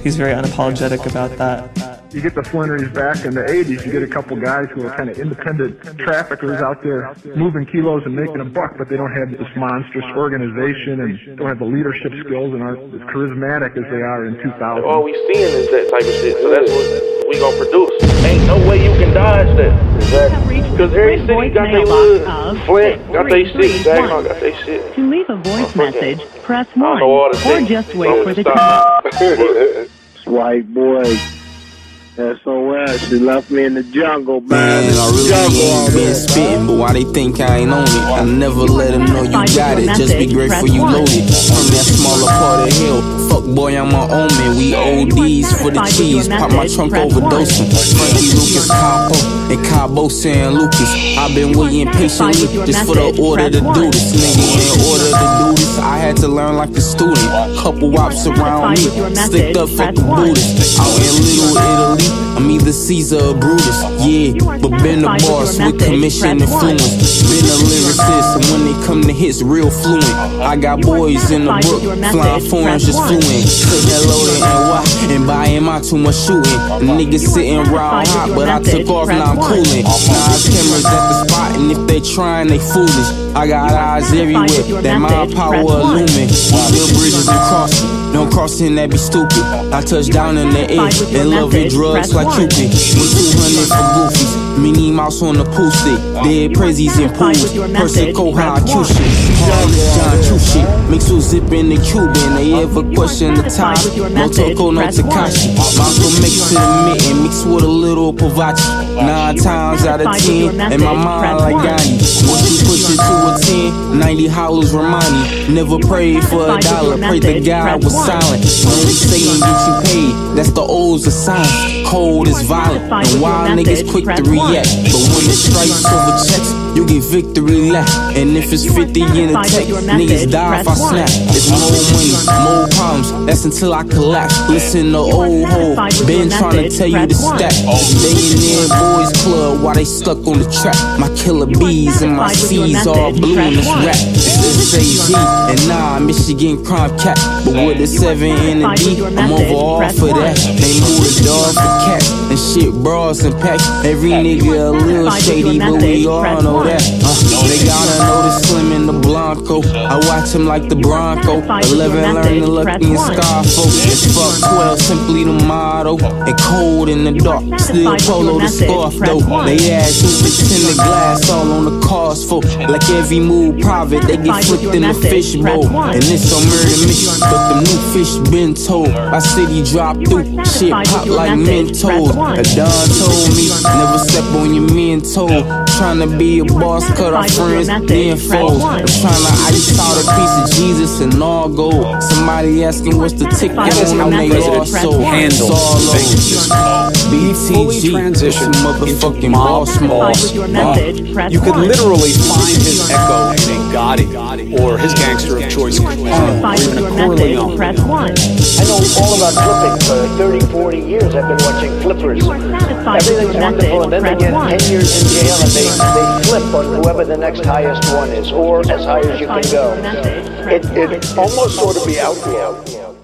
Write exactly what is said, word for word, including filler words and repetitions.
He's very unapologetic about that. You get the Flannerys back in the eighties, you get a couple guys who are kind of independent traffickers out there moving kilos and making a buck, but they don't have this monstrous organization and don't have the leadership skills and aren't as charismatic as they are in two thousand. All we seeing is that type of shit, so that's what we gonna produce. Ain't no way you can dodge that. Exactly. Because every city got their wood. Flint got their shit. Saginaw got their shit. To leave a voice message, press one, or just wait for the tone. White boy. S O S, she left me in the jungle, man. Man, I really ain't been spitting, but why they think I ain't on it? I never let them know you got it, just be grateful you loaded. From that smaller part of hell, fuck boy, I'm my own man. We O Ds for the cheese, pop my trunk overdosing. Frankie Lucas, Capo, and Cabo San Lucas. I've been waiting patiently just for the order to do this. Nigga, in order to do this, I had to learn like a student. Couple wops around me, sticked up for the Buddhist. Out in Little Italy, I'm either Caesar or Brutus, yeah, but been a boss with commission influence. Been a lyricist, and when they come to hits, real fluent. I got boys in the book, flying foreigns just fluent. Put that loaded and why, and buying my too much shooting. Niggas sitting round hot, but I took off, now I'm cooling. Now I cameras at the spot, and if they trying, they foolish. I got eyes everywhere, that mind power illumin. Build bridges and crossing. Don't cross in, that be stupid. I touch down in the air and love it drugs like Cupid. With two hundred for goofies, Minnie Mouse on the pool stick. Dead prezzies and pools, Persico high Q shit. Harless John Q shit, mix with zip in the Cuban. They ever question the top, no Toko, no Takashi. Malcolm mix to the mitten, mix with a little Pavachi. Nine times out of ten, and my mind like Gandhi. Once you push it to a ten, ninety hollows remind me. Never prayed for a dollar, prayed the God was silent. When we say and get you paid, that's the O's of science. Cold is violent, and wild niggas quick to react. But when it strikes over checks, you get victory left. And if it's fifty in a tech, niggas die if I snap. It's more money, more problems, that's until I collapse. Listen to old ho, been trying to tell you to stack. Stay in there, boys club, while they stuck on the track. My killer bees and my C's all blue in this rap. It's S A Z, and nah, Michigan crime cat. But with the seven in the D, I'm over all for that. They move the dog for cats, and shit bras and packs. Every nigga a little shady, but we all know that. Uh, they gotta know the Slim and the Blanco. I watch him like the Bronco. Eleven learn the Lucky and Scarfo. It's fuck twelve, simply the motto. And cold in the dark, still polo the scarf though. They ask who fits in the glass, all on the cars for. Like every move private, they get flipped in the fishbowl. And it's a murder mission, but the new fish been told. My city drop through, shit pop like Mentos. A Don told me, never step on your mental. Tryna be a boss, cut off friends, then foes. I'm tryna ice out a piece of Jesus and all gold. Somebody asking what's the ticket on they also. Handle B T G, transition motherfucking boss mode. You could literally find his echo in a Gotti or his gangster of choice, or even a Corleone. I know all about flipping for thirty, forty years. I've been watching flippers. Everything's wonderful, and then they get ten years in jail, and they, they flip on whoever the next highest one is, or as high as you can go. It, it almost ought to be outlawed.